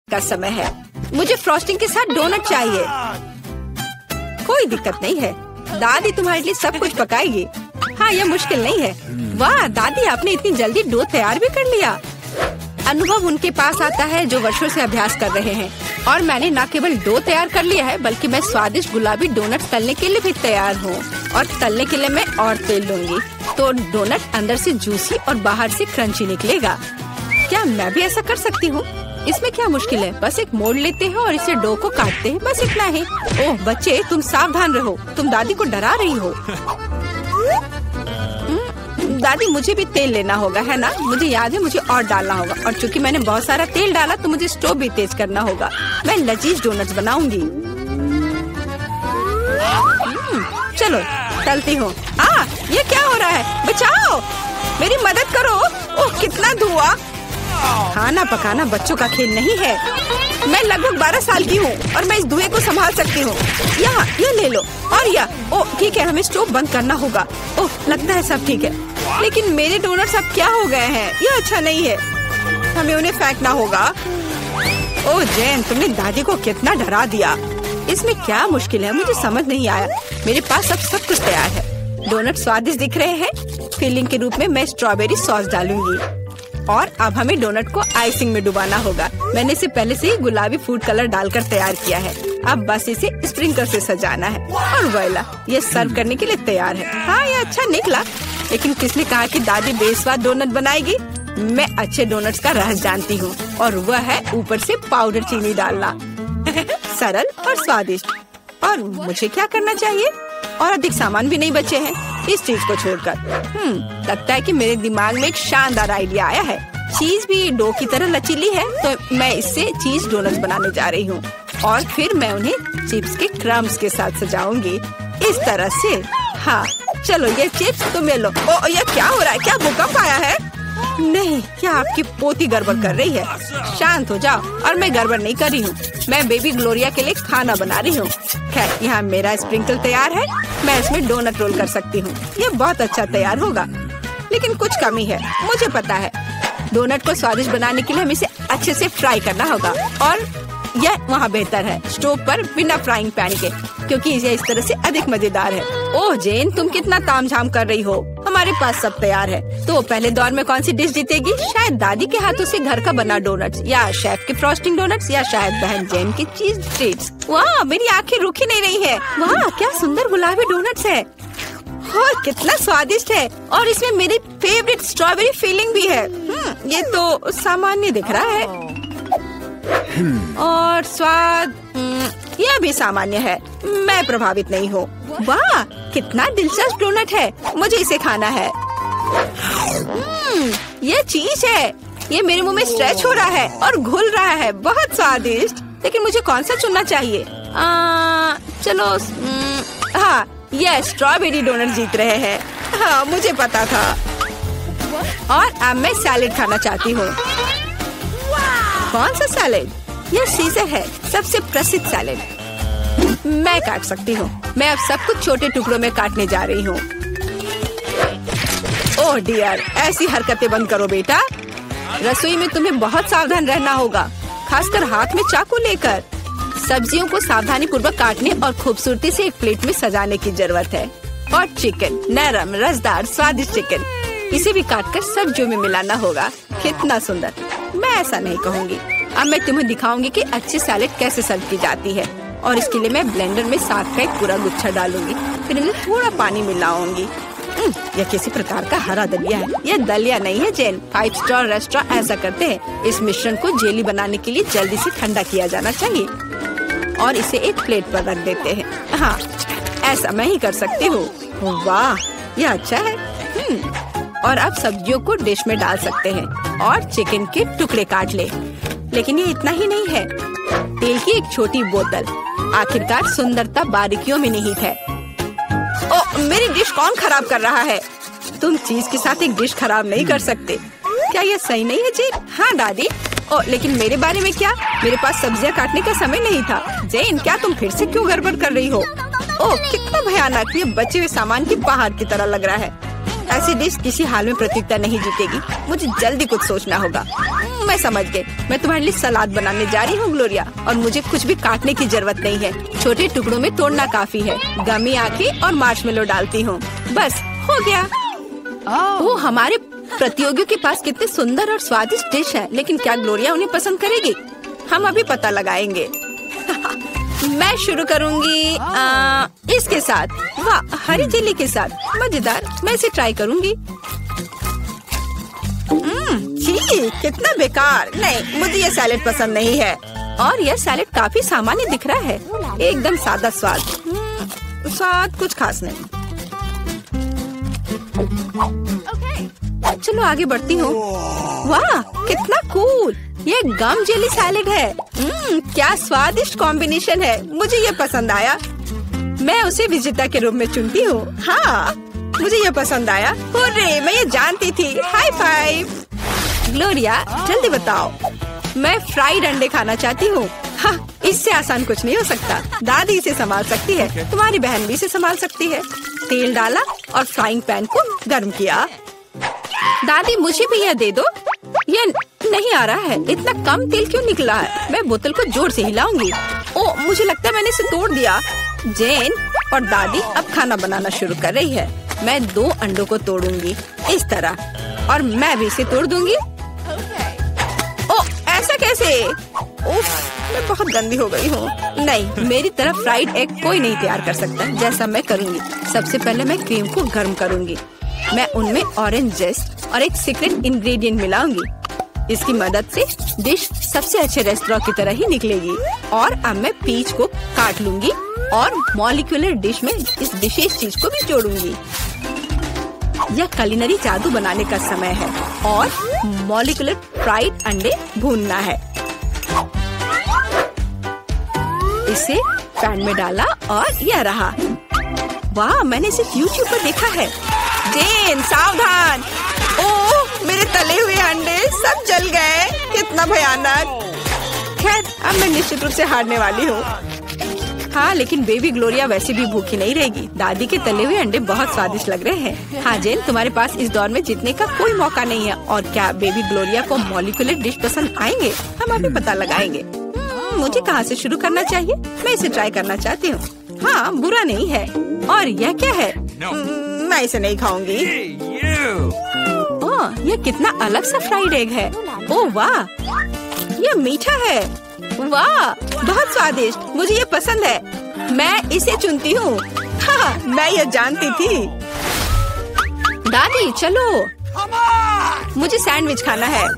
का समय है। मुझे फ्रॉस्टिंग के साथ डोनट चाहिए। कोई दिक्कत नहीं है, दादी तुम्हारे लिए सब कुछ पकाएगी। हाँ, यह मुश्किल नहीं है। वाह दादी, आपने इतनी जल्दी डो तैयार भी कर लिया। अनुभव उनके पास आता है जो वर्षों से अभ्यास कर रहे हैं। और मैंने न केवल डो तैयार कर लिया है, बल्कि मैं स्वादिष्ट गुलाबी डोनट तलने के लिए भी तैयार हूँ। और तलने के लिए मैं और तेल लूंगी, तो डोनट अंदर से जूसी और बाहर से क्रंची निकलेगा। क्या मैं भी ऐसा कर सकती हूँ? इसमें क्या मुश्किल है? बस एक मोड़ लेते हैं और इसे डो को काटते हैं, बस इतना ही। ओह बच्चे, तुम सावधान रहो, तुम दादी को डरा रही हो। दादी, मुझे भी तेल लेना होगा, है ना? मुझे याद है, मुझे और डालना होगा। और चूंकि मैंने बहुत सारा तेल डाला, तो मुझे स्टोव भी तेज करना होगा। मैं लजीज डोनट्स बनाऊंगी। चलो तलती हूँ। ये क्या हो रहा है? बचाओ, मेरी मदद करो। ओह कितना धुआं! खाना पकाना बच्चों का खेल नहीं है। मैं लगभग 12 साल की हूँ और मैं इस धुएं को संभाल सकती हूँ। यहाँ ये ले लो। और ओह ठीक है, हमें स्टोव बंद करना होगा। ओह लगता है सब ठीक है, लेकिन मेरे डोनट्स अब क्या हो गए हैं? ये अच्छा नहीं है, हमें उन्हें फेंकना होगा। ओह जैन, तुमने दादी को कितना डरा दिया। इसमें क्या मुश्किल है? मुझे समझ नहीं आया। मेरे पास अब सब कुछ तैयार है। डोनट स्वादिष्ट दिख रहे हैं। फिलिंग के रूप में मैं स्ट्रॉबेरी सॉस डालूंगी। और अब हमें डोनट को आइसिंग में डुबाना होगा। मैंने इसे पहले से ही गुलाबी फूड कलर डालकर तैयार किया है। अब बस इसे स्प्रिंकलर से सजाना है। और वोइला, ये सर्व करने के लिए तैयार है। हाँ, ये अच्छा निकला। लेकिन किसने कहा कि दादी बेस्वाद डोनट बनाएगी? मैं अच्छे डोनट्स का रहस्य जानती हूँ, और वह है ऊपर से पाउडर चीनी डालना। सरल और स्वादिष्ट। और मुझे क्या करना चाहिए? और अधिक सामान भी नहीं बचे हैं इस चीज को छोड़कर। लगता है कि मेरे दिमाग में एक शानदार आइडिया आया है। चीज भी डो की तरह लचीली है, तो मैं इससे चीज डोनट्स बनाने जा रही हूँ। और फिर मैं उन्हें चिप्स के क्रम्स के साथ सजाऊंगी, इस तरह से। हाँ चलो, ये चिप्स तुम ले लो। ओ ये क्या हो रहा है? क्या भूकंप आया है? नहीं, क्या आपकी पोती गड़बड़ कर रही है? शांत हो जाओ। और मैं गड़बड़ नहीं कर रही हूँ, मैं बेबी ग्लोरिया के लिए खाना बना रही हूँ। खैर, यहाँ मेरा स्प्रिंकल तैयार है। मैं इसमें डोनट रोल कर सकती हूँ। ये बहुत अच्छा तैयार होगा, लेकिन कुछ कमी है, मुझे पता है। डोनट को स्वादिष्ट बनाने के लिए हमें इसे अच्छे से फ्राई करना होगा। और यह वहाँ बेहतर है स्टोव पर बिना फ्राइंग पैन के, क्योंकि ये इस तरह से अधिक मजेदार है। ओह जेन, तुम कितना तामझाम कर रही हो। हमारे पास सब तैयार है। तो पहले दौर में कौन सी डिश जीतेगी? शायद दादी के हाथों से घर का बना डोनट्स, या शेफ के फ्रॉस्टिंग डोनट्स, या शायद बहन जेन की चीज ट्रीट्स। वाह, मेरी आंखें रुकी नहीं रही है। वाह, क्या सुंदर गुलाबी डोनट्स है। और कितना स्वादिष्ट है। और इसमें मेरी फेवरेट स्ट्रॉबेरी फीलिंग भी है। ये तो सामान्य दिख रहा है। और स्वाद यह भी सामान्य है। मैं प्रभावित नहीं हूँ। वाह, कितना दिलचस्प डोनट है। मुझे इसे खाना है। ये चीज है। ये मेरे मुंह में स्ट्रेच हो रहा है और घुल रहा है। बहुत स्वादिष्ट। लेकिन मुझे कौन सा चुनना चाहिए? चलो, हाँ, ये स्ट्रॉबेरी डोनट जीत रहे हैं। हाँ, मुझे पता था। और अब मैं सैलेड खाना चाहती हूँ। कौन सा सैलेड? यह सीजर है, सबसे प्रसिद्ध सैलेड। मैं काट सकती हूँ। मैं अब सब कुछ छोटे टुकड़ों में काटने जा रही हूँ। ओह डियर, ऐसी हरकतें बंद करो बेटा। रसोई में तुम्हें बहुत सावधान रहना होगा, खासकर हाथ में चाकू लेकर। सब्जियों को सावधानी पूर्वक काटने और खूबसूरती से एक प्लेट में सजाने की जरूरत है। और चिकन, नरम, रसदार, स्वादिष्ट चिकन, इसे भी काटकर सब्जियों में मिलाना होगा। कितना सुंदर। मैं ऐसा नहीं कहूँगी। अब मैं तुम्हें दिखाऊंगी कि अच्छी सैलेड कैसे सर्व की जाती है। और इसके लिए मैं ब्लेंडर में साग का एक पूरा गुच्छा डालूंगी, फिर इनमें थोड़ा पानी मिलाऊंगी। यह किसी प्रकार का हरा दलिया है। यह दलिया नहीं है जेन। 5 स्टार रेस्टोरेंट ऐसा करते हैं। इस मिश्रण को जेली बनाने के लिए जल्दी से ठंडा किया जाना चाहिए और इसे एक प्लेट पर रख देते हैं। हाँ, ऐसा मैं ही कर सकती हूँ। वाह, यह अच्छा है। और अब सब्जियों को डिश में डाल सकते हैं और चिकन के टुकड़े काट ले। लेकिन ये इतना ही नहीं है। तेल की एक छोटी बोतल। आखिरकार सुंदरता बारीकियों में निहित है। ओ, मेरी डिश कौन खराब कर रहा है? तुम चीज के साथ एक डिश खराब नहीं कर सकते। क्या ये सही नहीं है जेन? हाँ दादी। ओ, लेकिन मेरे बारे में क्या? मेरे पास सब्जियां काटने का समय नहीं था। जेन, क्या तुम फिर से क्यों गड़बड़ कर रही हो? ओह, कितना भयानक। ये बचे हुए सामान की बाहर की तरह लग रहा है। ऐसी डिश किसी हाल में प्रतियोगिता नहीं जीतेगी। मुझे जल्दी कुछ सोचना होगा। मैं समझ गई। मैं तुम्हारे लिए सलाद बनाने जा रही हूँ ग्लोरिया, और मुझे कुछ भी काटने की जरूरत नहीं है। छोटे टुकड़ों में तोड़ना काफी है। गमी आंखें और मार्शमेलो डालती हूँ। बस हो गया। वो हमारे प्रतियोगियों के पास कितने सुंदर और स्वादिष्ट डिश है, लेकिन क्या ग्लोरिया उन्हें पसंद करेगी? हम अभी पता लगाएंगे। मैं शुरू करूंगी इसके साथ। वाह, हरी चिल्ली के साथ, मजेदार। मैं इसे ट्राई करूंगी। छी, कितना बेकार। नहीं, मुझे ये सैलेड पसंद नहीं है। और यह सैलेड काफी सामान्य दिख रहा है। एकदम सादा स्वाद। स्वाद कुछ खास नहीं। चलो आगे बढ़ती हूँ। वाह, कितना कूल। ये गम जेली सैलेड है। क्या स्वादिष्ट कॉम्बिनेशन है। मुझे ये पसंद आया। मैं उसे विजेता के रूप में चुनती हूँ। हाँ, मुझे ये पसंद आया। हुर्रे, मैं ये जानती थी। High five. ग्लोरिया, जल्दी बताओ। मैं फ्राइड अंडे खाना चाहती हूँ। हाँ, इससे आसान कुछ नहीं हो सकता। दादी इसे संभाल सकती है। तुम्हारी बहन भी इसे संभाल सकती है। तेल डाला और फ्राइंग पैन को गर्म किया। दादी, मुझे भी यह दे दो। यह नहीं आ रहा है। इतना कम तेल क्यों निकला है? मैं बोतल को जोर से हिलाऊंगी। ओ, मुझे लगता है मैंने इसे तोड़ दिया। जेन और दादी अब खाना बनाना शुरू कर रही है। मैं 2 अंडों को तोड़ूंगी इस तरह, और मैं भी इसे तोड़ दूंगी। ओ, ऐसा कैसे? उफ, मैं बहुत गंदी हो गई हूँ। नहीं, मेरी तरफ फ्राइड एग कोई नहीं तैयार कर सकता जैसा मैं करूँगी। सबसे पहले मैं क्रीम को गर्म करूँगी। मैं उनमें ऑरेंज जेस्ट और एक सीक्रेट इंग्रेडिएंट मिलाऊंगी। इसकी मदद से डिश सबसे अच्छे रेस्टोरेंट की तरह ही निकलेगी। और अब मैं पीच को काट लूंगी और मॉलिक्यूलर डिश में इस विशेष चीज को भी जोड़ूंगी। यह कुलिनरी जादू बनाने का समय है और मॉलिक्यूलर फ्राइड अंडे भूनना है। इसे पैन में डाला और यह रहा। वाह, मैंने इसे YouTube पर देखा है। जेन, सावधान। ओह, मेरे तले हुए अंडे सब जल गए। कितना भयानक। खैर, अब मैं निश्चित रूप से हारने वाली हूँ। हाँ, लेकिन बेबी ग्लोरिया वैसे भी भूखी नहीं रहेगी। दादी के तले हुए अंडे बहुत स्वादिष्ट लग रहे हैं। हाँ जेन, तुम्हारे पास इस दौर में जीतने का कोई मौका नहीं है। और क्या बेबी ग्लोरिया को मॉलिक्यूलर डिश पसंद आएंगे? हम अभी पता लगाएंगे। मुझे कहाँ से शुरू करना चाहिए? मैं इसे ट्राई करना चाहती हूँ। हाँ, बुरा नहीं है। और यह क्या है? मैं इसे नहीं खाऊंगी। ओह, यह कितना अलग सा फ्राइड एग है। ओह वाह, यह मीठा है। वाह, बहुत स्वादिष्ट। मुझे ये पसंद है। मैं इसे चुनती हूँ। हाँ, मैं ये जानती थी। दादी, चलो, मुझे सैंडविच खाना है।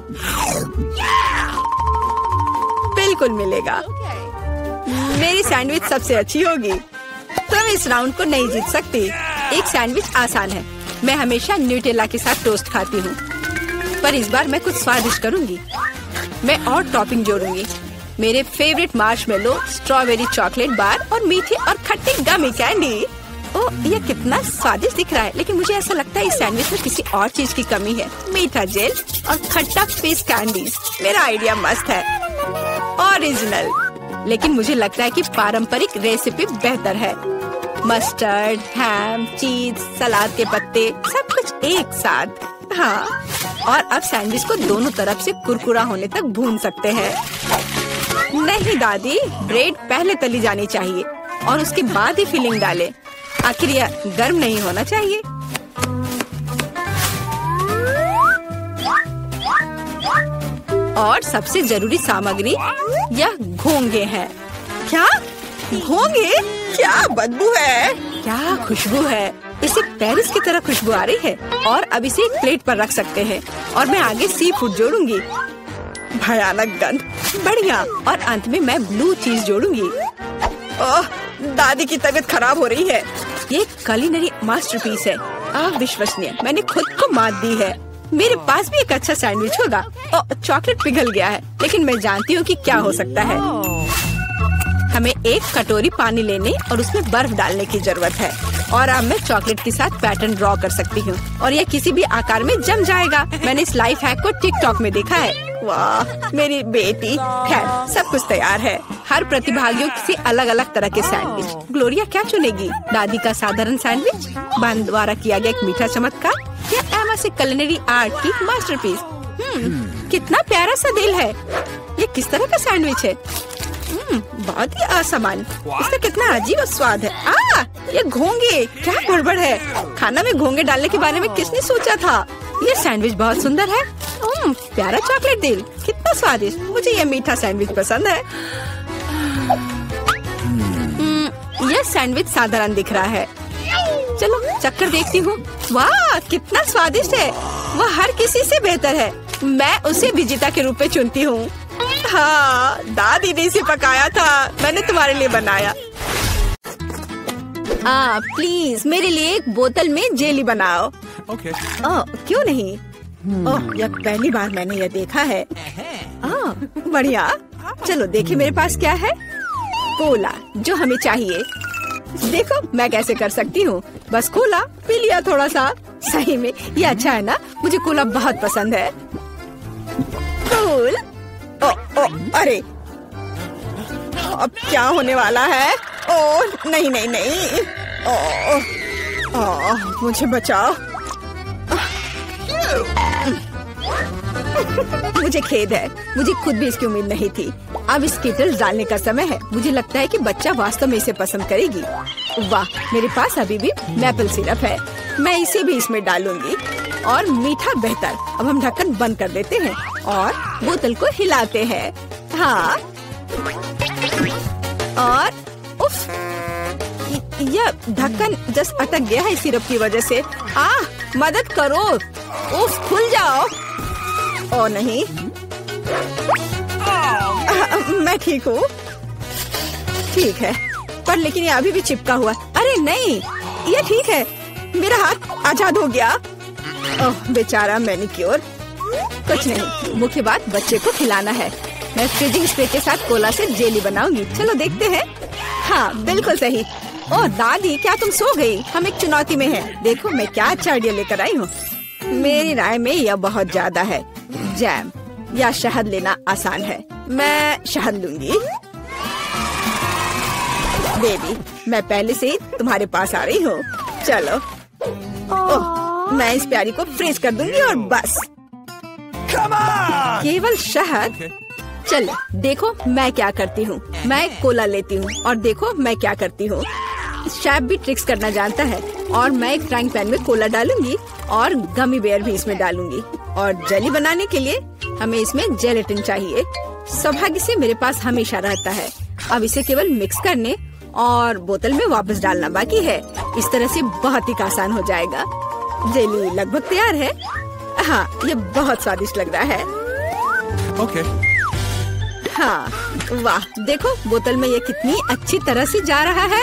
बिल्कुल मिलेगा। मेरी सैंडविच सबसे अच्छी होगी। तुम इस राउंड को नहीं जीत सकती। एक सैंडविच आसान है। मैं हमेशा न्यूटेला के साथ टोस्ट खाती हूँ, पर इस बार मैं कुछ स्वादिष्ट करूँगी। मैं और टॉपिंग जोड़ूंगी। मेरे favourite marshmallow, strawberry chocolate bar और मीठे और खट्टे गमी कैंडी। ओह, यह कितना स्वादिष्ट दिख रहा है, लेकिन मुझे ऐसा लगता है इस सैंडविच में किसी और चीज की कमी है। मीठा जेल और खट्टा फिश कैंडीज। मेरा आइडिया मस्त है, ओरिजिनल। लेकिन मुझे लगता है कि पारंपरिक रेसिपी बेहतर है। मस्टर्ड, हैम, चीज, सलाद के पत्ते, सब कुछ एक साथ। हाँ, और अब सैंडविच को दोनों तरफ से कुरकुरा होने तक भून सकते हैं। नहीं दादी, ब्रेड पहले तली जानी चाहिए और उसके बाद ही फिलिंग डालें। आखिर यह गर्म नहीं होना चाहिए। और सबसे जरूरी सामग्री यह घोंगे हैं। क्या घोंगे? क्या बदबू है, क्या खुशबू है। इसे पेरिस की तरह खुशबू आ रही है। और अब इसे एक प्लेट पर रख सकते हैं और मैं आगे सी फूड जोड़ूंगी। भयानक गंध, बढ़िया। और अंत में मैं ब्लू चीज जोड़ूंगी। ओह, दादी की तबीयत खराब हो रही है। ये कुलिनरी मास्टरपीस है, अविश्वसनीय। मैंने खुद को मात दी है। मेरे पास भी एक अच्छा सैंडविच होगा। चॉकलेट पिघल गया है, लेकिन मैं जानती हूँ कि क्या हो सकता है। हमें एक कटोरी पानी लेने और उसमें बर्फ डालने की जरूरत है। और अब मैं चॉकलेट के साथ पैटर्न ड्रॉ कर सकती हूँ और यह किसी भी आकार में जम जाएगा। मैंने इस लाइफ हैक को टिकटॉक में देखा है। वाह, मेरी बेटी। खैर, सब कुछ तैयार है। हर प्रतिभागियों से अलग अलग तरह के सैंडविच। ग्लोरिया क्या चुनेगी? दादी का साधारण सैंडविच, बहन द्वारा किया गया एक मीठा चमत्कार, से कुलिनरी आर्ट की मास्टरपीस। कितना प्यारा सा दिल है। ये किस तरह का सैंडविच है? बहुत ही असामान्य। इसका कितना अजीब स्वाद है। ये घोंगे, क्या गड़बड़ है? खाना में घोंगे डालने के बारे में किसने सोचा था? ये सैंडविच बहुत सुंदर है। प्यारा चॉकलेट दिल, कितना स्वादिष्ट। मुझे ये मीठा सैंडविच पसंद है। यह सैंडविच साधारण दिख रहा है। चलो चक्कर देखती हूँ। वाह, कितना स्वादिष्ट है। वह हर किसी से बेहतर है। मैं उसे विजेता के रूप में चुनती हूँ। हाँ, दादी ने इसे पकाया था, मैंने तुम्हारे लिए बनाया। प्लीज मेरे लिए एक बोतल में जेली बनाओ। Okay. क्यों नहीं? यह पहली बार मैंने यह देखा है। बढ़िया। चलो देखे मेरे पास क्या है। कोला, जो हमें चाहिए। देखो मैं कैसे कर सकती हूँ। बस कोला पी लिया थोड़ा सा। सही में ये अच्छा है ना? मुझे कोला बहुत पसंद है। कूल। अरे अब क्या होने वाला है? नहीं नहीं नहीं। मुझे बचाओ। मुझे खेद है, मुझे खुद भी इसकी उम्मीद नहीं थी। अब स्कीटल्स डालने का समय है। मुझे लगता है कि बच्चा वास्तव में इसे पसंद करेगी। वाह, मेरे पास अभी भी मैपल सिरप है। मैं इसे भी इसमें डालूंगी। और मीठा बेहतर। अब हम ढक्कन बंद कर देते हैं और बोतल को हिलाते हैं। हाँ, और उफ, यह ढक्कन जस्ट अटक गया है सिरप की वजह से। मदद करो। उफ, खुल जाओ। ओ नहीं, मैं ठीक हूँ। ठीक है, पर लेकिन ये अभी भी चिपका हुआ। अरे नहीं, ये ठीक है। मेरा हाथ आजाद हो गया। ओह बेचारा मैनिक्योर। कुछ नहीं, मुख्य बात बच्चे को खिलाना है। मैं फ्रीजिंग स्प्रे के साथ कोला से जेली बनाऊंगी। चलो देखते हैं। हाँ बिल्कुल सही। ओह दादी, क्या तुम सो गई? हम एक चुनौती में हैं। देखो मैं क्या अच्छा आइडिया लेकर आई हूँ। मेरी राय में यह बहुत ज्यादा है। जैम या शहद लेना आसान है। मैं शहद लूंगी। बेबी, मैं पहले से ही तुम्हारे पास आ रही हूँ। चलो। ओह, मैं इस प्यारी को फ्रीज कर दूंगी और बस। केवल शहद। चलो देखो मैं क्या करती हूँ। मैं कोला लेती हूँ और देखो मैं क्या करती हूँ। शेफ भी ट्रिक्स करना जानता है। और मैं एक फ्राइंग पैन में कोला डालूंगी और गमी बेयर भी इसमें डालूंगी। और जेली बनाने के लिए हमें इसमें जेलेटिन चाहिए। सौभाग्य से मेरे पास हमेशा रहता है। अब इसे केवल मिक्स करने और बोतल में वापस डालना बाकी है। इस तरह से बहुत ही आसान हो जाएगा। जेली लगभग तैयार है। हाँ, ये बहुत स्वादिष्ट लग रहा है। Okay. हाँ, वाह देखो बोतल में ये कितनी अच्छी तरह से जा रहा है।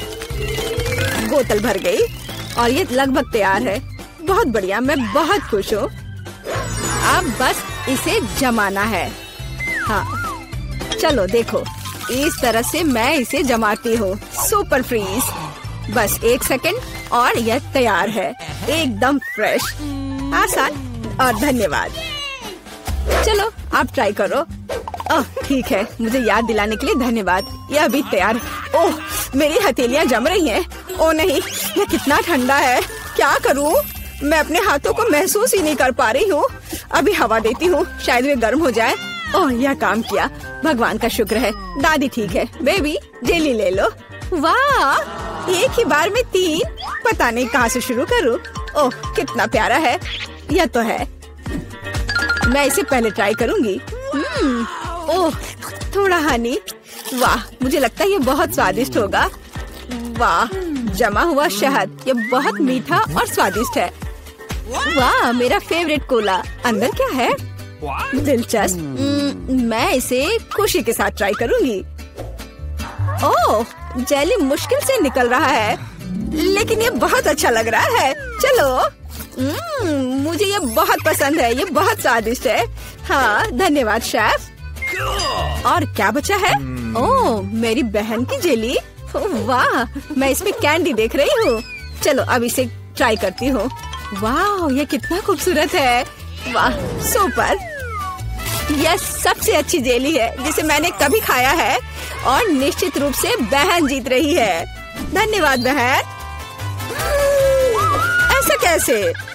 बोतल भर गई और ये लगभग तैयार है। बहुत बढ़िया, मैं बहुत खुश हूँ। अब बस इसे जमाना है। हाँ चलो देखो, इस तरह से मैं इसे जमाती हूँ। Super freeze. बस 1 सेकंड और यह तैयार है। एकदम फ्रेश, आसान और धन्यवाद। चलो आप ट्राई करो। ठीक है, मुझे याद दिलाने के लिए धन्यवाद। यह अभी तैयार है। ओह, मेरी हथेलियाँ जम रही हैं। ओह नहीं, यह कितना ठंडा है। क्या करूँ? मैं अपने हाथों को महसूस ही नहीं कर पा रही हूँ। अभी हवा देती हूँ, शायद वे गर्म हो जाए। ओह, यह काम किया। भगवान का शुक्र है। दादी ठीक है। बेबी जेली ले लो। वाह, एक ही बार में 3। पता नहीं कहाँ से शुरू करूँ। ओह कितना प्यारा है। यह तो है। मैं इसे पहले ट्राई करूँगी। ओह थोड़ा हनी। वाह, मुझे लगता है ये बहुत स्वादिष्ट होगा। वाह, जमा हुआ शहद, ये बहुत मीठा और स्वादिष्ट है। वाह, मेरा फेवरेट कोला। अंदर क्या है? दिलचस्प। मैं इसे खुशी के साथ ट्राई करूंगी। ओह, जेली मुश्किल से निकल रहा है, लेकिन ये बहुत अच्छा लग रहा है। चलो। मुझे ये बहुत पसंद है। ये बहुत स्वादिष्ट है। हाँ धन्यवाद शेफ। और क्या बचा है? ओह, मेरी बहन की जेली। वाह, मैं इसमें कैंडी देख रही हूँ। चलो अब इसे ट्राई करती हूँ। वाह, ये कितना खूबसूरत है। वाह सुपर। यह सबसे अच्छी जेली है जिसे मैंने कभी खाया है और निश्चित रूप से बहन जीत रही है। धन्यवाद बहन। ऐसा कैसे?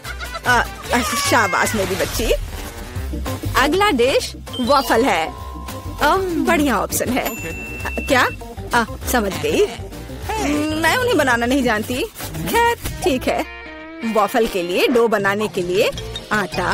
शाबाश मेरी बच्ची। अगला डिश वॉफल है। बढ़िया ऑप्शन है। क्या? समझ गई। मैं उन्हें बनाना नहीं जानती। खैर ठीक है। वॉफल के लिए डो बनाने के लिए आटा,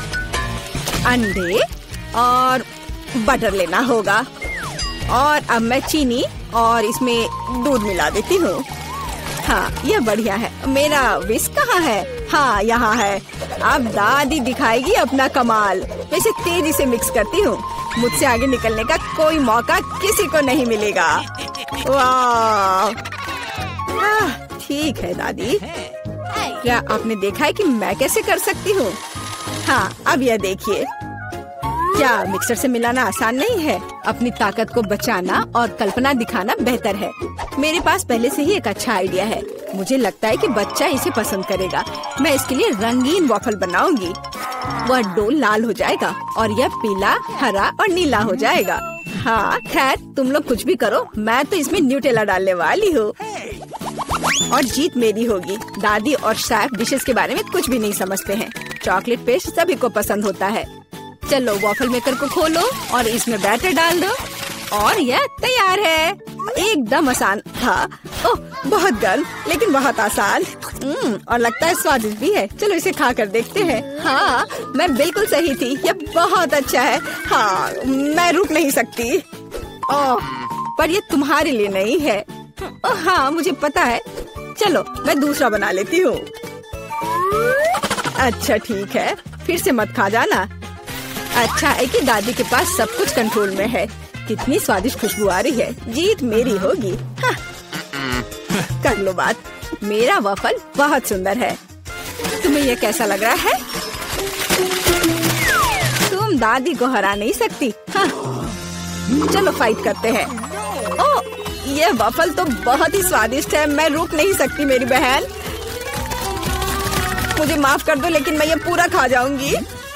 अंडे और बटर लेना होगा। और अब मैं चीनी और इसमें दूध मिला देती हूँ। हाँ, यह बढ़िया है। मेरा विस्क कहाँ है? हाँ, यहाँ है। अब दादी दिखाएगी अपना कमाल। मैं इसे तेजी से मिक्स करती हूँ। मुझसे आगे निकलने का कोई मौका किसी को नहीं मिलेगा। वाह, ठीक है दादी। क्या आपने देखा है कि मैं कैसे कर सकती हूँ? हाँ, अब यह देखिए। क्या मिक्सर से मिलाना आसान नहीं है? अपनी ताकत को बचाना और कल्पना दिखाना बेहतर है। मेरे पास पहले से ही एक अच्छा आइडिया है। मुझे लगता है कि बच्चा इसे पसंद करेगा। मैं इसके लिए रंगीन वॉफल बनाऊंगी। वह डो लाल हो जाएगा और यह पीला, हरा और नीला हो जाएगा। हाँ, खैर तुम लोग कुछ भी करो, मैं तो इसमें न्यूटेला डालने वाली हूँ और जीत मेरी होगी। दादी और शेफ डिशेस के बारे में कुछ भी नहीं समझते हैं। चॉकलेट पेस्ट सभी को पसंद होता है। चलो वॉफल मेकर को खोलो और इसमें बैटर डाल दो और यह तैयार है। एकदम आसान था। ओह, बहुत गर्म लेकिन बहुत आसान। और लगता है स्वादिष्ट भी है। चलो इसे खा कर देखते हैं। हाँ, मैं बिल्कुल सही थी। यह बहुत अच्छा है। हाँ, मैं रुक नहीं सकती। ओह, पर यह तुम्हारे लिए नहीं है। ओह हाँ, मुझे पता है। चलो मैं दूसरा बना लेती हूँ। अच्छा ठीक है, फिर से मत खा जाना। अच्छा है कि दादी के पास सब कुछ कंट्रोल में है। कितनी स्वादिष्ट खुशबू आ रही है। जीत मेरी होगी। हाँ। कर लो बात। मेरा वॉफल बहुत सुंदर है। तुम्हें यह कैसा लग रहा है? तुम दादी को हरा नहीं सकती। हाँ। चलो फाइट करते हैं। ओह, यह वॉफल तो बहुत ही स्वादिष्ट है। मैं रुक नहीं सकती मेरी बहन। मुझे माफ कर दो लेकिन मैं ये पूरा खा जाऊंगी।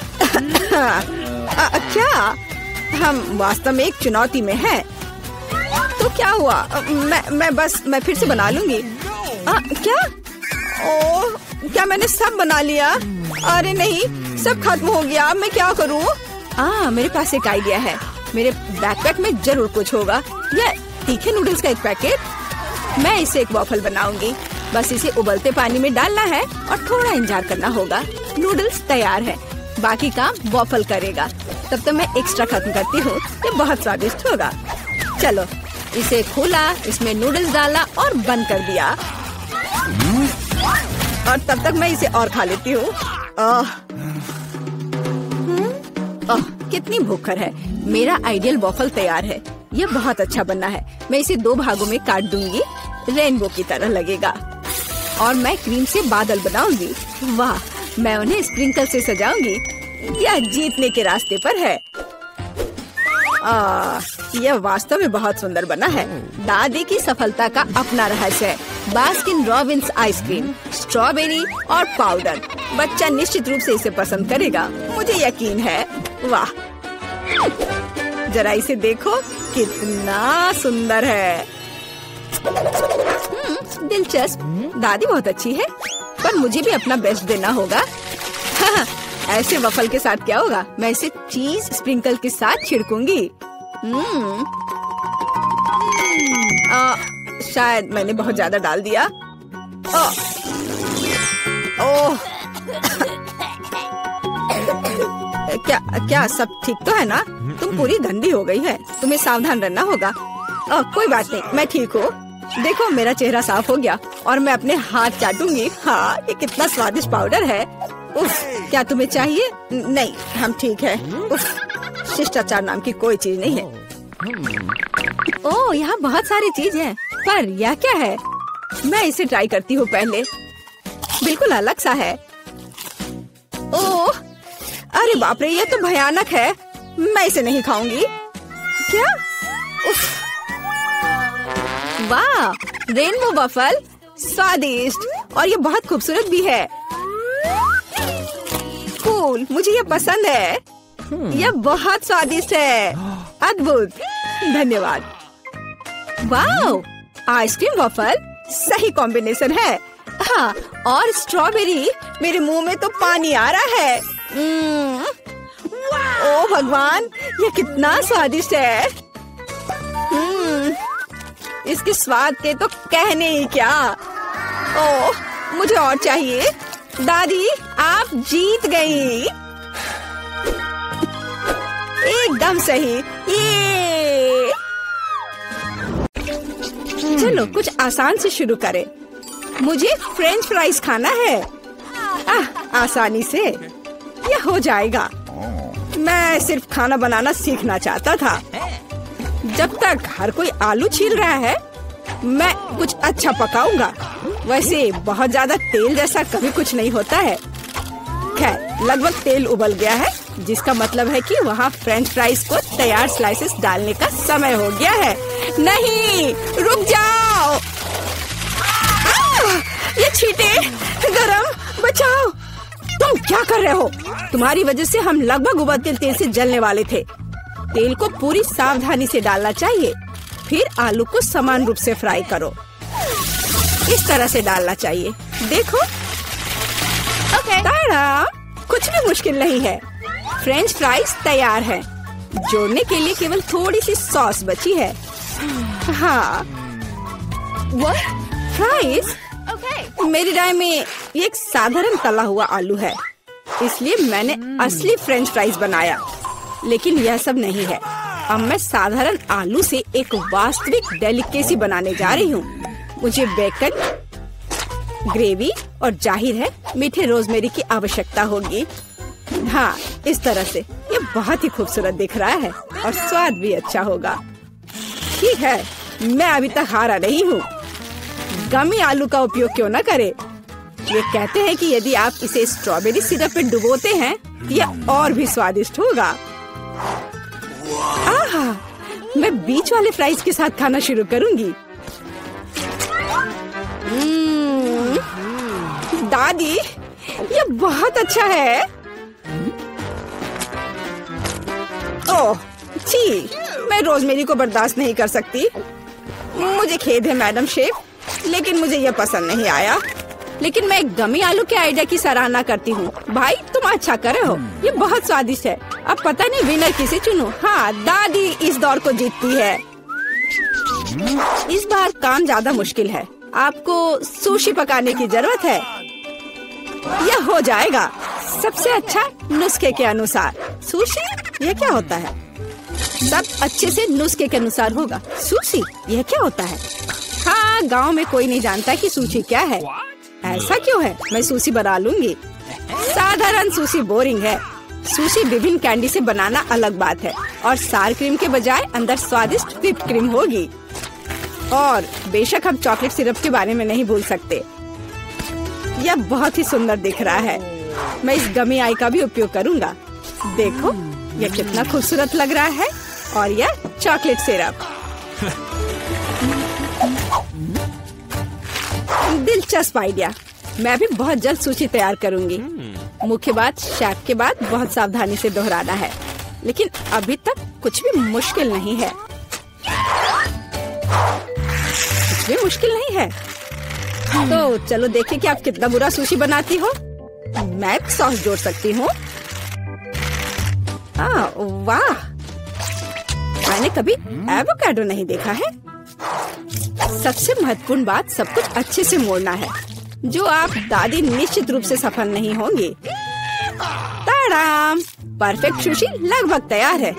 क्या? हम वास्तव में एक चुनौती में हैं। तो क्या हुआ? मैं फिर से बना लूंगी। क्या? ओह, क्या मैंने सब बना लिया? अरे नहीं, सब खत्म हो गया। मैं क्या करूं? मेरे पास एक आइडिया है। मेरे बैकपैक में जरूर कुछ होगा। यह तीखे नूडल्स का एक पैकेट। मैं इसे एक वॉफल बनाऊंगी। बस इसे उबलते पानी में डालना है और थोड़ा इंतजार करना होगा। नूडल्स तैयार है। बाकी काम वॉफल करेगा। तब तक मैं एक्स्ट्रा खत्म करती हूँ। ये बहुत स्वादिष्ट होगा। चलो इसे खोला, इसमें नूडल्स डाला और बंद कर दिया। और तब तक मैं इसे और खा लेती हूँ। कितनी भूखर है। मेरा आइडियल वॉफल तैयार है। यह बहुत अच्छा बनना है। मैं इसे 2 भागों में काट दूंगी। रेनबो की तरह लगेगा। और मैं क्रीम से बादल बनाऊंगी। वाह, मैं उन्हें स्प्रिंकल से सजाऊंगी। यह जीतने के रास्ते पर है। यह वास्तव में बहुत सुंदर बना है। दादी की सफलता का अपना रहस्य है। बास्किन रॉबिन्स आइसक्रीम, स्ट्रॉबेरी और पाउडर। बच्चा निश्चित रूप से इसे पसंद करेगा, मुझे यकीन है। वाह, जरा इसे देखो, कितना सुंदर है। दिलचस्प। दादी बहुत अच्छी है, पर मुझे भी अपना बेस्ट देना होगा। ऐसे वफल के साथ क्या होगा? मैं इसे चीज स्प्रिंकल के साथ छिड़कूंगी। शायद मैंने बहुत ज्यादा डाल दिया। ओह, क्या सब ठीक तो है ना? तुम पूरी गंदी हो गई है। तुम्हें सावधान रहना होगा। कोई बात नहीं, मैं ठीक हूँ। देखो मेरा चेहरा साफ हो गया और मैं अपने हाथ चाटूंगी। हाँ, ये कितना स्वादिष्ट पाउडर है। उफ, क्या तुम्हें चाहिए? नहीं, हम ठीक है। उफ, शिष्टाचार नाम की कोई चीज नहीं है। ओह, यहाँ बहुत सारी चीज है, पर यह क्या है? मैं इसे ट्राई करती हूँ पहले। बिल्कुल अलग सा है। ओह, अरे बाप रे, ये तो भयानक है। मैं इसे नहीं खाऊंगी। क्या? उफ, वाह, रेनबो वफल, स्वादिष्ट और ये बहुत खूबसूरत भी है। कूल, मुझे ये पसंद है। यह बहुत स्वादिष्ट है। अद्भुत, धन्यवाद। वाह, आइसक्रीम वफल सही कॉम्बिनेशन है। हाँ, और स्ट्रॉबेरी, मेरे मुंह में तो पानी आ रहा है। ओ भगवान, ये कितना स्वादिष्ट है। इसके स्वाद के तो कहने ही क्या। ओह, मुझे और चाहिए। दादी, आप जीत गई। एकदम सही। ये चलो कुछ आसान से शुरू करें। मुझे फ्रेंच फ्राइज खाना है। आसानी से यह हो जाएगा। मैं सिर्फ खाना बनाना सीखना चाहता था। जब तक हर कोई आलू छील रहा है, मैं कुछ अच्छा पकाऊंगा। वैसे बहुत ज्यादा तेल जैसा कभी कुछ नहीं होता है। खैर, लगभग तेल उबल गया है, जिसका मतलब है कि वहाँ फ्रेंच फ्राइज को तैयार स्लाइसेस डालने का समय हो गया है। नहीं, रुक जाओ। ये छींटे, गरम, बचाओ। तुम क्या कर रहे हो? तुम्हारी वजह से हम लगभग उबलते तेल से जलने वाले थे। तेल को पूरी सावधानी से डालना चाहिए। फिर आलू को समान रूप से फ्राई करो। इस तरह से डालना चाहिए। देखो, ताड़ा, कुछ भी मुश्किल नहीं है। फ्रेंच फ्राइज तैयार है। जोड़ने के लिए केवल थोड़ी सी सॉस बची है। हाँ, फ्राइज? मेरी राय में ये एक साधारण तला हुआ आलू है, इसलिए मैंने असली फ्रेंच फ्राइज बनाया। लेकिन यह सब नहीं है। अब मैं साधारण आलू से एक वास्तविक डेलिकेसी बनाने जा रही हूँ। मुझे बेकन, ग्रेवी और जाहिर है मीठे रोजमेरी की आवश्यकता होगी। हाँ, इस तरह से ये बहुत ही खूबसूरत दिख रहा है और स्वाद भी अच्छा होगा। ठीक है, मैं अभी तक हारा नहीं हूँ। गमी आलू का उपयोग क्यों न करें? ये कहते हैं कि यदि आप इसे स्ट्रॉबेरी सिरप में डुबोते हैं, यह और भी स्वादिष्ट होगा। आहा, मैं बीच वाले फ्राइज के साथ खाना शुरू करूंगी। दादी, ये बहुत अच्छा है। ओह, छी, मैं रोजमेरी को बर्दाश्त नहीं कर सकती। मुझे खेद है मैडम शेफ, लेकिन मुझे यह पसंद नहीं आया। लेकिन मैं गमी आलू के आइडिया की सराहना करती हूँ। भाई, तुम अच्छा कर रहे हो। ये बहुत स्वादिष्ट है। अब पता नहीं विनर किसे चुनूं। हाँ, दादी इस दौर को जीतती है। इस बार काम ज्यादा मुश्किल है। आपको सुशी पकाने की जरूरत है। यह हो जाएगा सबसे अच्छा नुस्खे के अनुसार। सुशी? यह क्या होता है? सब अच्छे से नुस्खे के अनुसार होगा। सुशी? यह क्या होता है? हाँ, गांव में कोई नहीं जानता कि सुशी क्या है। ऐसा क्यों है? मैं सुशी बना लूंगी। साधारण सुशी बोरिंग है। सुशी विभिन्न कैंडी से बनाना अलग बात है, और सार क्रीम के बजाय अंदर स्वादिष्ट व्हिप्ड क्रीम होगी। और बेशक हम चॉकलेट सिरप के बारे में नहीं भूल सकते। यह बहुत ही सुंदर दिख रहा है। मैं इस गमी आई का भी उपयोग करूंगा। देखो, यह कितना खूबसूरत लग रहा है। और यह चॉकलेट सिरप। दिलचस्प आइडिया। मैं भी बहुत जल्द सूची तैयार करूंगी। मुख्य बात शेफ के बाद बहुत सावधानी से दोहराना है। लेकिन अभी तक कुछ भी मुश्किल नहीं है। कुछ भी मुश्किल नहीं है। तो चलो देखें कि आप कितना बुरा सुशी बनाती हो। मैं सॉस जोड़ सकती हूँ। वाह, मैंने कभी एवोकाडो नहीं देखा है। सबसे महत्वपूर्ण बात, सब कुछ अच्छे से मोड़ना है, जो आप दादी निश्चित रूप से सफल नहीं होंगे। ताड़ाम, परफेक्ट सुशी लगभग तैयार है।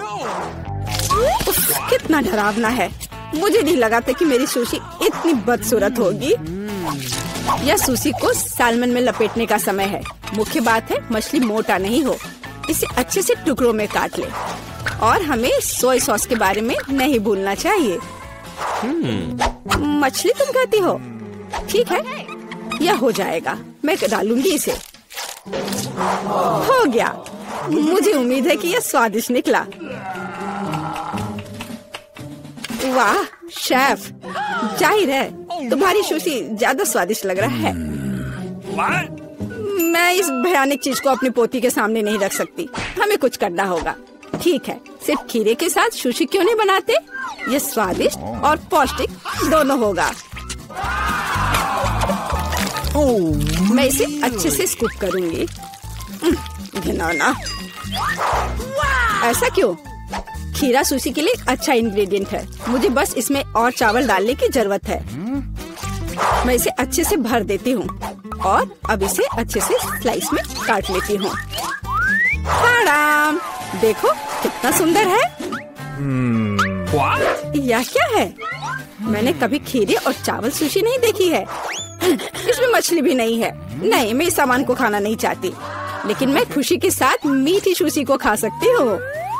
कितना डरावना है। मुझे नहीं लगा था कि मेरी सुशी इतनी बदसूरत होगी। यह सुशी को सालमन में लपेटने का समय है। मुख्य बात है मछली मोटा नहीं हो। इसे अच्छे से टुकड़ों में काट ले। और हमें सोया सॉस के बारे में नहीं भूलना चाहिए। मछली तुम खाती हो? ठीक है, यह हो जाएगा। मैं डालूंगी इसे। हो गया। मुझे उम्मीद है कि यह स्वादिष्ट निकला। वाह शेफ, जाहिर है तुम्हारी सुशी ज्यादा स्वादिष्ट लग रहा है। मैं इस भयानक चीज को अपनी पोती के सामने नहीं रख सकती। हमें कुछ करना होगा। ठीक है, सिर्फ खीरे के साथ सुशी क्यों नहीं बनाते? ये स्वादिष्ट और पौष्टिक दोनों होगा। मैं इसे अच्छे से स्कूप करूंगी। घिनौना। ऐसा क्यों? खीरा सुशी के लिए अच्छा इंग्रेडिएंट है। मुझे बस इसमें और चावल डालने की जरूरत है। मैं इसे अच्छे से भर देती हूँ और अब इसे अच्छे से स्लाइस में काट लेती हूँ। देखो कितना सुंदर है। यह क्या है? मैंने कभी खीरे और चावल सुशी नहीं देखी है। इसमें मछली भी नहीं है। नहीं, मैं इस सामान को खाना नहीं चाहती, लेकिन मैं खुशी के साथ मीठी सुशी को खा सकती हूँ।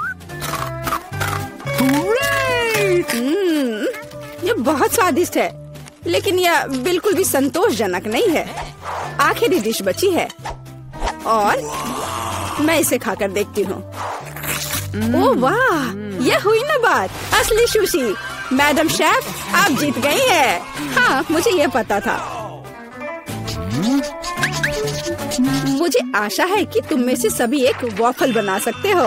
ये बहुत स्वादिष्ट है, लेकिन यह बिल्कुल भी संतोषजनक नहीं है। आखिरी डिश बची है और मैं इसे खाकर देखती हूँ। ओह वाह, यह हुई ना बात, असली सुशी। मैडम शेफ, आप जीत गई हैं। हाँ, मुझे यह पता था। मुझे आशा है कि तुम में से सभी एक वॉफल बना सकते हो।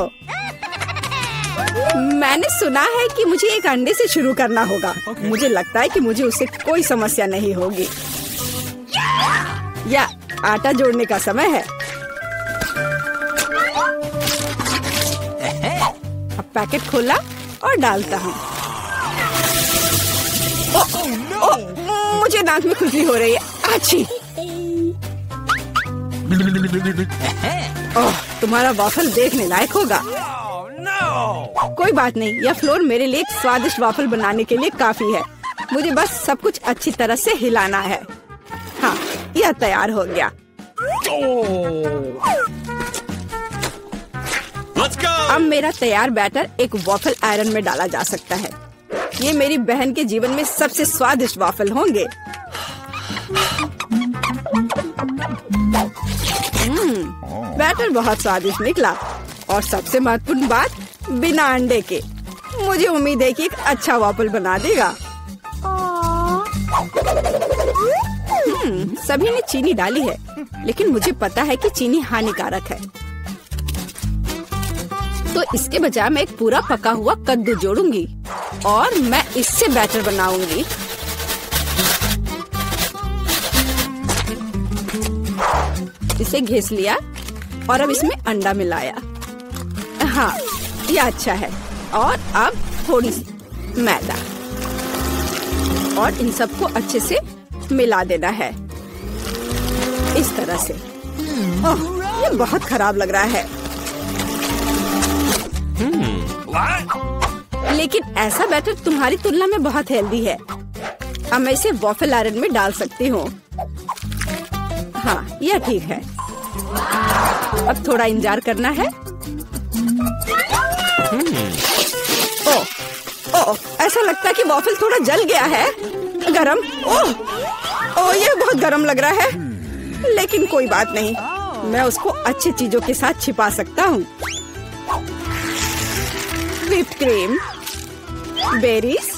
मैंने सुना है कि मुझे एक अंडे से शुरू करना होगा। मुझे लगता है कि मुझे उससे कोई समस्या नहीं होगी। या आटा जोड़ने का समय है। अब पैकेट खोला और डालता हूँ। मुझे दांत में खुजली हो रही है। अच्छी। ओह, तुम्हारा वॉफल देखने लायक होगा। कोई बात नहीं, यह फ्लोर मेरे लिए एक स्वादिष्ट वॉफल बनाने के लिए काफी है। मुझे बस सब कुछ अच्छी तरह से हिलाना है। हाँ, यह तैयार हो गया। अब मेरा तैयार बैटर एक वॉफल आयरन में डाला जा सकता है। ये मेरी बहन के जीवन में सबसे स्वादिष्ट वॉफल होंगे। बैटर बहुत स्वादिष्ट निकला और सबसे महत्वपूर्ण बात, बिना अंडे के। मुझे उम्मीद है कि एक अच्छा वॉफल बना देगा। सभी ने चीनी डाली है, लेकिन मुझे पता है कि चीनी हानिकारक है। तो इसके बजाय मैं एक पूरा पका हुआ कद्दू जोड़ूंगी और मैं इससे बैटर बनाऊंगी। इसे घिस लिया और अब इसमें अंडा मिलाया। हाँ, ये अच्छा है। और अब थोड़ी सी मैदा और इन सबको अच्छे से मिला देना है, इस तरह से। ओह, ये बहुत खराब लग रहा है। लेकिन ऐसा बैटर तुम्हारी तुलना में बहुत हेल्दी है। अब मैं इसे वॉफल आयरन में डाल सकती हूँ। हाँ, यह ठीक है। अब थोड़ा इंतजार करना है। ओह, ऐसा लगता है कि वॉफल थोड़ा जल गया है। गरम। ओह, ये बहुत गरम लग रहा है, लेकिन कोई बात नहीं, मैं उसको अच्छी चीजों के साथ छिपा सकता हूँ। व्हिप्ड क्रीम, बेरीज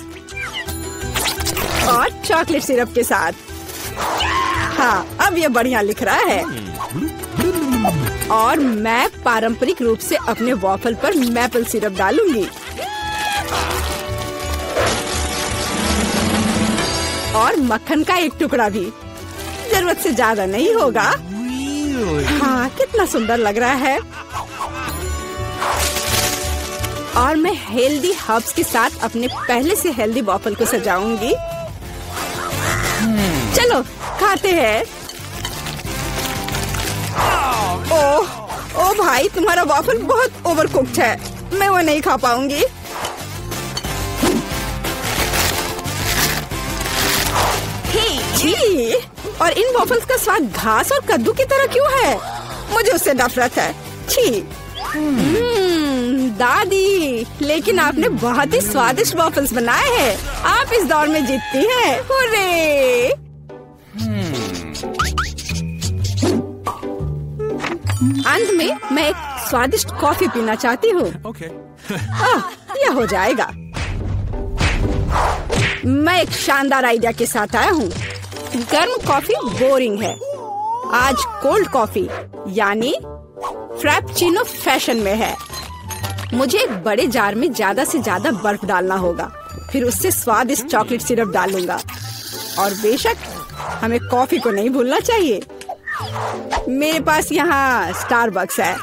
और चॉकलेट सिरप के साथ। हाँ, अब ये बढ़िया लिख रहा है। और मैं पारंपरिक रूप से अपने वॉफल पर मैपल सिरप डालूंगी और मक्खन का एक टुकड़ा भी। जरूरत से ज्यादा नहीं होगा। हाँ, कितना सुंदर लग रहा है। और मैं हेल्दी हर्ब्स के साथ अपने पहले से हेल्दी वॉफल को सजाऊंगी। चलो खाते हैं। ओह भाई, तुम्हारा वॉफल बहुत ओवरकुक्ड है। मैं वो नहीं खा पाऊंगी। छी, और इन वॉफल्स का स्वाद घास और कद्दू की तरह क्यों है? मुझे उससे नफरत है। छी। दादी, लेकिन आपने बहुत ही स्वादिष्ट वॉफल्स बनाए हैं। आप इस दौर में जीतती हैं। हुर्रे! अंत में मैं एक स्वादिष्ट कॉफी पीना चाहती हूँ। यह हो जाएगा। मैं एक शानदार आइडिया के साथ आया हूँ। गर्म कॉफी बोरिंग है। आज कोल्ड कॉफी यानी फ्रैप्पुचिनो फैशन में है। मुझे एक बड़े जार में ज्यादा से ज्यादा बर्फ डालना होगा। फिर उससे स्वादिष्ट चॉकलेट सिरप डालूंगा और बेशक हमें कॉफी को नहीं भूलना चाहिए। मेरे पास यहाँ स्टारबक्स है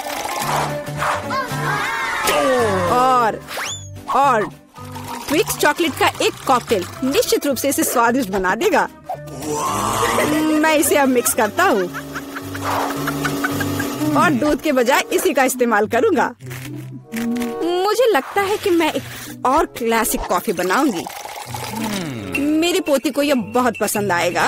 और ट्विक्स चॉकलेट का एक कॉकटेल निश्चित रूप से इसे स्वादिष्ट बना देगा। मैं इसे अब मिक्स करता हूँ और दूध के बजाय इसी का इस्तेमाल करूँगा। मुझे लगता है कि मैं एक और क्लासिक कॉफी बनाऊंगी। मेरी पोती को यह बहुत पसंद आएगा।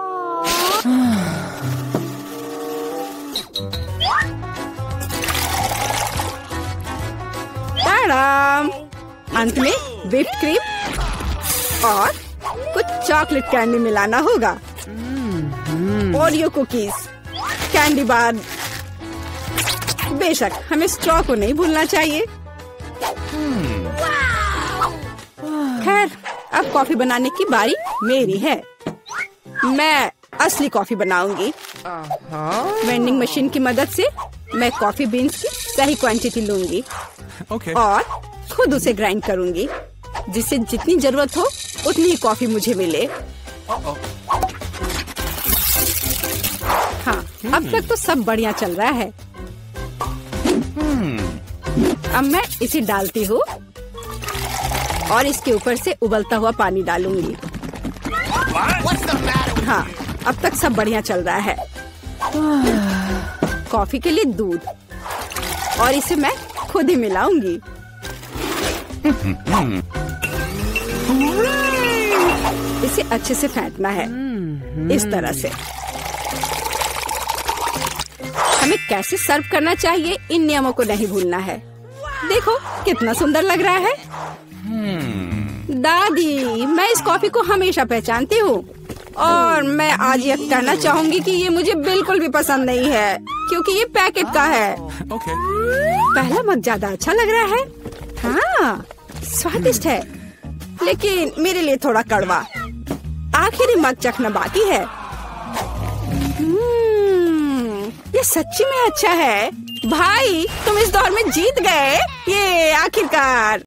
टाडाम! अंत में व्हिप्ड क्रीम और कुछ चॉकलेट कैंडी मिलाना होगा। Oreo cookies, candy bar. बेशक हमें स्ट्रॉ को नहीं भूलना चाहिए। खैर, अब कॉफी बनाने की बारी मेरी है। मैं असली कॉफी बनाऊंगी। वेंडिंग मशीन की मदद से मैं कॉफी बीन्स की सही क्वांटिटी लूंगी और खुद उसे ग्राइंड करूंगी, जिससे जितनी जरूरत हो उतनी ही कॉफी मुझे मिले। हाँ, अब तक तो सब बढ़िया चल रहा है। अब मैं इसे डालती हूँ और इसके ऊपर से उबलता हुआ पानी डालूंगी। हाँ, अब तक सब बढ़िया चल रहा है। कॉफी के लिए दूध और इसे मैं खुद ही मिलाऊंगी। इसे अच्छे से फेंटना है, इस तरह से। हमें कैसे सर्व करना चाहिए, इन नियमों को नहीं भूलना है। देखो कितना सुंदर लग रहा है। दादी, मैं इस कॉफी को हमेशा पहचानती हूँ और मैं आज यह कहना चाहूंगी कि ये मुझे बिल्कुल भी पसंद नहीं है, क्योंकि ये पैकेट का है। पहला मग ज्यादा अच्छा लग रहा है। हाँ, स्वादिष्ट है, लेकिन मेरे लिए थोड़ा कड़वा। आखिरी मग चखना बाकी है। ये सच्ची में अच्छा है। भाई, तुम इस दौर में जीत गए। ये आखिरकार।